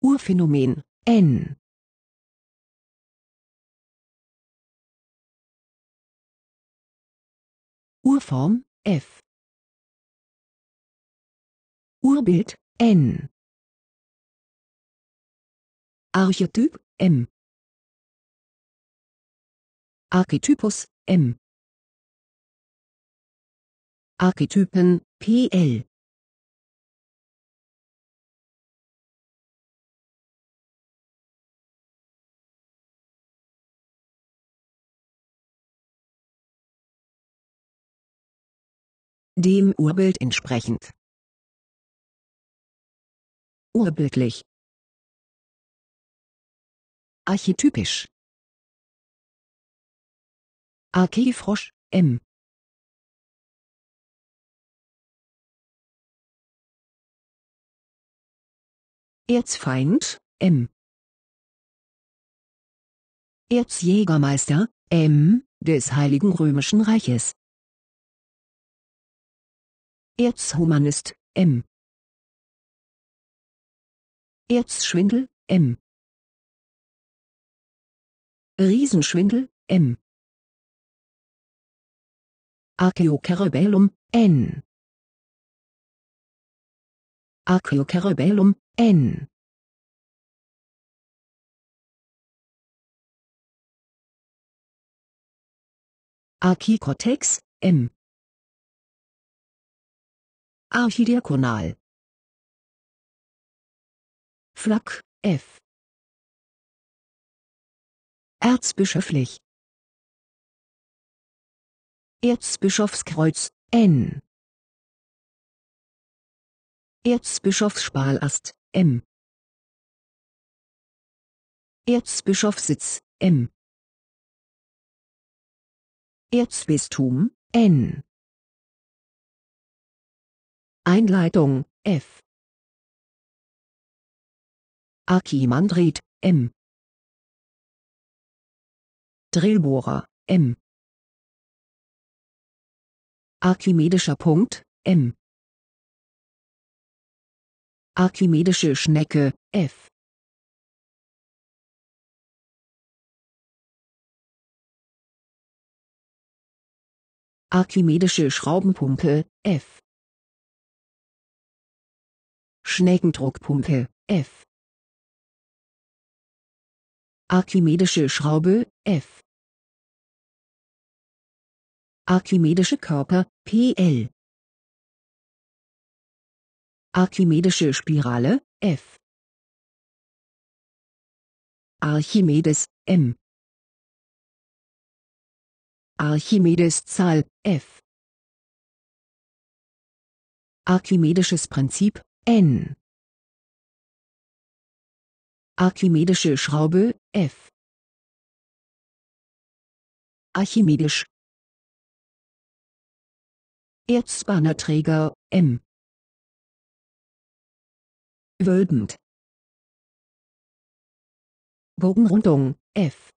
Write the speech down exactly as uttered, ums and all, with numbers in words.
Urphänomen, N. Urform, F. Urbild, N. Archetyp, M. Archetypus, M. Archetypen, P L. Dem Urbild entsprechend. Urbildlich. Archetypisch. Archäfrosch, M. Erzfeind, M. Erzjägermeister, M. des Heiligen Römischen Reiches. Erzhumanist, M. Erzschwindel, M. Riesenschwindel, M. Archaeocerebellum, N. Archaeocerebellum, N. Archikortex, M. Archidiakonal. Flak, F. Erzbischöflich. Erzbischofskreuz, N. Erzbischofsspalast, M. Erzbischofssitz, M. Erzbistum, N. Einleitung, F. Archimandrit, M. Drillbohrer, M. Archimedischer Punkt, M. Archimedische Schnecke, F. Archimedische Schraubenpumpe, F. Schneckendruckpumpe, F. Archimedische Schraube, F. Archimedische Körper, P L. Archimedische Spirale, F. Archimedes, M. Archimedes-Zahl, F. Archimedisches Prinzip, N. Archimedische Schraube, F. Archimedisch. Erzbannerträger, M. Wölbend. Bogenrundung, F.